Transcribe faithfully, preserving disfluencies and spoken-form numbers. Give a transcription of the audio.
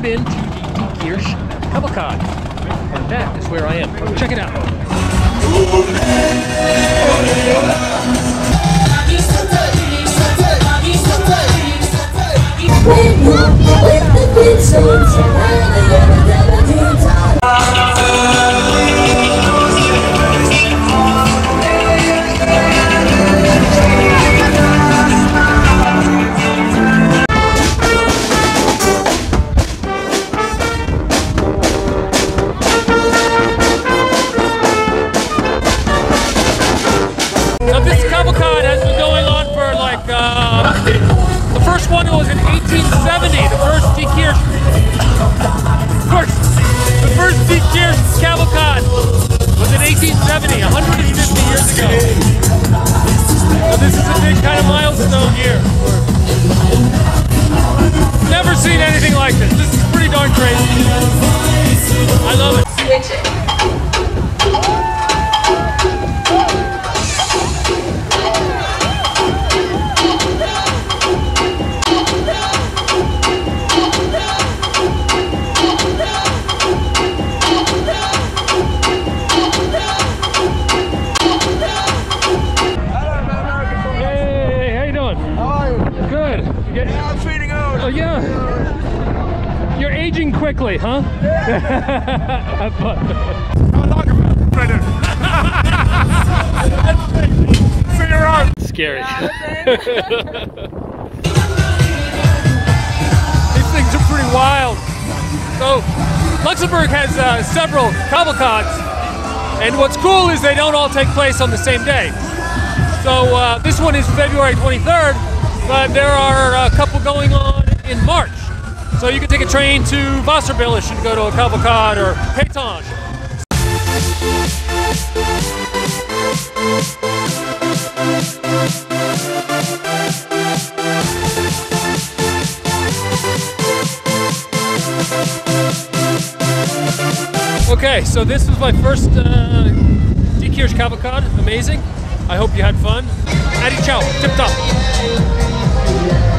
been to the Die Kirche Cavalcade, and that is where I am. Check it out. So this cavalcade has been going on for like, uh, the first one was in eighteen seventy, the first Die Kirche, first, the first Die Kirche cavalcade was in eighteen seventy, one hundred fifty years ago. So this is a big kind of milestone year. Never seen anything like this. This is pretty darn crazy. I love it. Switch it. Oh yeah, you're aging quickly, huh? See you around. Scary. These things are pretty wild. So Luxembourg has uh, several cavalcades, and what's cool is they don't all take place on the same day. So uh, this one is February twenty-third, but there are a couple going on in March. So you can take a train to Wasserbillisch and go to a cavalcade or Pétange. Okay, so this was my first uh, Die Kirche cavalcade. Amazing. I hope you had fun. Adi ciao, tip top.